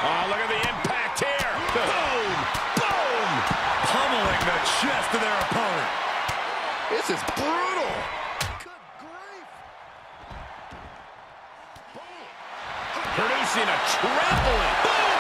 Oh, look at the impact here. Boom! Boom! Pummeling the chest of their opponent. This is brutal. Good grief. Producing a trampling. Boom!